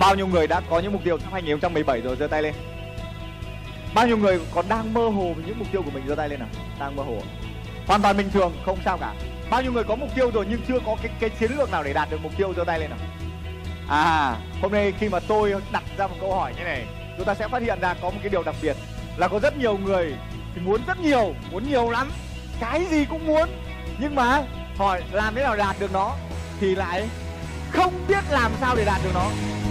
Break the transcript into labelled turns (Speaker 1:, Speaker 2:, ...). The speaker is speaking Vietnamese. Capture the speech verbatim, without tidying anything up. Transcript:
Speaker 1: Bao nhiêu người đã có những mục tiêu năm hai nghìn không trăm mười bảy rồi, giơ tay lên. Bao nhiêu người còn đang mơ hồ về những mục tiêu của mình, giơ tay lên nào. Đang mơ hồ. Hoàn toàn bình thường, không sao cả. Bao nhiêu người có mục tiêu rồi nhưng chưa có cái cái chiến lược nào để đạt được mục tiêu, giơ tay lên nào. À, hôm nay khi mà tôi đặt ra một câu hỏi như này, chúng ta sẽ phát hiện ra có một cái điều đặc biệt là có rất nhiều người thì muốn rất nhiều, muốn nhiều lắm, cái gì cũng muốn, nhưng mà hỏi làm thế nào đạt được nó thì lại không biết làm sao để đạt được nó.